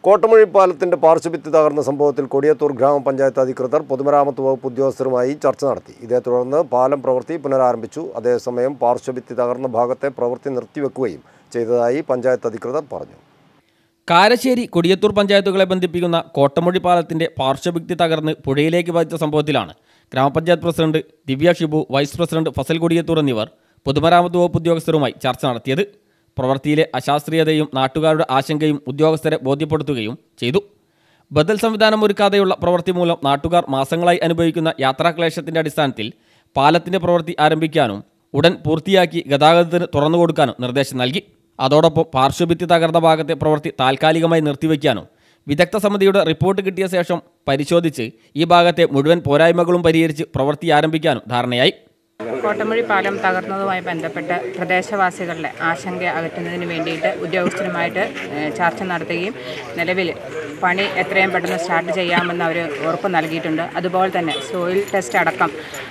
കോട്ടമഴി പാലത്തിന്റെ പാർശ്വഭിത്തി തകർന്ന സംഭവത്തിൽ കൊടിയത്തൂർ ഗ്രാമപഞ്ചായത്ത് അധികൃതർ പൊതുമരാമത്ത് വകുപ്പ് ഉദ്യോഗസ്ഥരുമായി ചർച്ച നടത്തി. ഇതേ തുടർന്ന് പാലം പ്രവൃത്തി പുനരാരംഭിച്ചു. അതേസമയം പാർശ്വഭിത്തി തകർന്ന ഭാഗത്തെ പ്രവൃത്തി നിർത്തിവെക്കുകയും ചെയ്തതായി പഞ്ചായത്ത് അധികൃതർ പറഞ്ഞു. കാരശ്ശേരി കൊടിയത്തൂർ പഞ്ചായത്തുകളെ ബന്ധിപ്പിക്കുന്ന കോട്ടമഴി പാലത്തിന്റെ പാർശ്വഭിത്തി തകർന്ന് പുഴയിലേക്ക് പതിച്ച സംഭവത്തിലാണ് ഗ്രാമപഞ്ചായത്ത് president Divya Shibu, vice president Fazal Kodiyathur എന്നിവർ പൊതുമരാമത്ത് വകുപ്പ് ഉദ്യോഗസ്ഥരുമായി ചർച്ച നടത്തിയത്. പ്രവൃത്തിയിലെ അശാസ്ത്രീയതയും നാട്ടുകാരുടെ ആശങ്കയും ഉദ്യോഗസ്ഥരെ ബോധ്യപ്പെടുത്തുകയും ചെയ്തു. ബദൽ സംവിധാനം ഒരുക്കാതെയുള്ള പ്രവൃത്തി മൂലം നാട്ടുകാർ മാസങ്ങളായി അനുഭവിക്കുന്ന യാത്രാക്ലേശത്തിന്റെ അടിസ്ഥാനത്തിൽ പാലത്തിന്റെ പ്രവൃത്തി ആരംഭിക്കാനും ഉടൻ പൂർത്തിയാക്കി ഗതാഗതത്തിന് തുറന്നുകൊടുക്കാനും നിർദ്ദേശം നൽകി. അതോടൊപ്പം പാർശ്വഭിത്തി തകർന്ന ഭാഗത്തെ പ്രവൃത്തി താൽക്കാലികമായി നിർത്തിവെക്കാനും വിദഗ്ധ സമിതിയുടെ റിപ്പോർട്ട് കിട്ടിയ ശേഷം പരിശോധിച്ച് ഈ ഭാഗത്തെ മുഴുവൻ പോരായ്മകളും പരിഹരിച്ച് പ്രവൃത്തി ആരംഭിക്കാനും ധാരണയായി. കോട്ടമഴി പാലം തകർന്നതുമായി ബന്ധപ്പെട്ട് പ്രദേശവാസികളുടെ ആശങ്ക അകറ്റുന്നതിന് വേണ്ടിയിട്ട് ഉദ്യോഗസ്ഥരുമായിട്ട് ചർച്ച നടത്തുകയും നിലവിൽ പണി എത്രയും പെട്ടെന്ന് സ്റ്റാർട്ട് ചെയ്യാമെന്ന് അവർ ഉറപ്പ് നൽകിയിട്ടുണ്ട്. അതുപോലെ തന്നെ സോയിൽ ടെസ്റ്റ് അടക്കം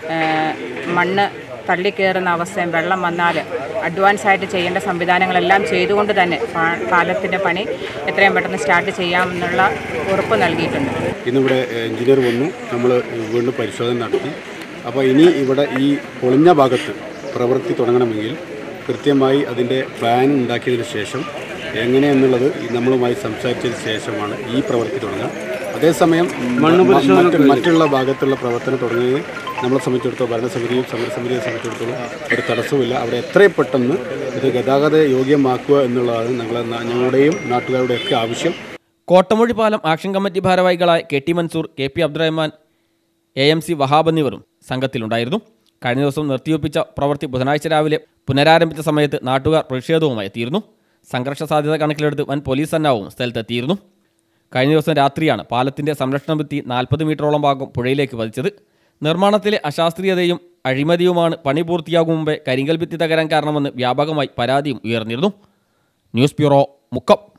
മണ്ണ് തള്ളിക്കയറുന്ന അവസ്ഥയും വെള്ളം വന്നാൽ അഡ്വാൻസ് ആയിട്ട് ചെയ്യേണ്ട സംവിധാനങ്ങളെല്ലാം ചെയ്തുകൊണ്ട് തന്നെ പാലത്തിൻ്റെ പണി എത്രയും പെട്ടെന്ന് സ്റ്റാർട്ട് ചെയ്യാമെന്നുള്ള ഉറപ്പ് നൽകിയിട്ടുണ്ട്. ഇന്നിവിടെ എഞ്ചിനീയർ വന്നു, നമ്മൾ വീണ്ടും പരിശോധന നടത്തി. അപ്പോൾ ഇനി ഇവിടെ ഈ പൊളിഞ്ഞ ഭാഗത്ത് പ്രവൃത്തി തുടങ്ങണമെങ്കിൽ കൃത്യമായി അതിൻ്റെ പ്ലാൻ ഉണ്ടാക്കിയതിന് ശേഷം എങ്ങനെയെന്നുള്ളത് നമ്മളുമായി സംസാരിച്ചതിന് ശേഷമാണ് ഈ പ്രവൃത്തി തുടങ്ങുക. അതേസമയം മറ്റുള്ള ഭാഗത്തുള്ള പ്രവർത്തനം തുടങ്ങുന്നത് നമ്മളെ സംബന്ധിച്ചിടത്തോളം ഭരണസമിതിയും സമരസമിതിയെ സംബന്ധിച്ചിടത്തോളം ഒരു തടസ്സമില്ല. അവിടെ എത്രയും പെട്ടെന്ന് ഇത് ഗതാഗത യോഗ്യമാക്കുക എന്നുള്ളതാണ് ഞങ്ങളുടെയും നാട്ടുകാരുടെയൊക്കെ ആവശ്യം. കോട്ടമഴി പാലം ആക്ഷൻ കമ്മിറ്റി ഭാരവാഹികളായ K T Mansoor, K P Abdurahman, AMC Wahab എന്നിവരും സംഘത്തിലുണ്ടായിരുന്നു. കഴിഞ്ഞ ദിവസം നിർത്തിവെപ്പിച്ച പ്രവൃത്തി ബുധനാഴ്ച രാവിലെ പുനരാരംഭിച്ച സമയത്ത് നാട്ടുകാർ പ്രതിഷേധവുമായി എത്തിയിരുന്നു. സംഘർഷ സാധ്യത കണക്കിലെടുത്ത് വൻ പോലീസ് സന്നാഹവും സ്ഥലത്തെത്തിയിരുന്നു. കഴിഞ്ഞ ദിവസം രാത്രിയാണ് പാലത്തിന്റെ സംരക്ഷണ ഭിത്തി 40 മീറ്ററോളം ഭാഗം പുഴയിലേക്ക് പതിച്ചത്. നിർമ്മാണത്തിലെ അശാസ്ത്രീയതയും അഴിമതിയുമാണ് പണി പൂർത്തിയാകും മുമ്പേ കരിങ്കൽ ഭിത്തി തകരാൻ കാരണമെന്ന് വ്യാപകമായി പരാതിയും ഉയർന്നിരുന്നു. News bureau, Mukkam.